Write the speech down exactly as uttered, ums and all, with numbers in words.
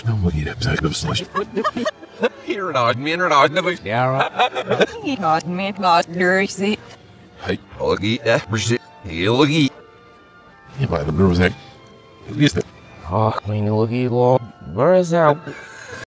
I'm looking at the slush. Here not me and not never. Yeah. He not me not dirty. Hey, looky at me. Hey, looky. Yeah, by the nerves, at least. Oh, clean looky, Lord. Where is that?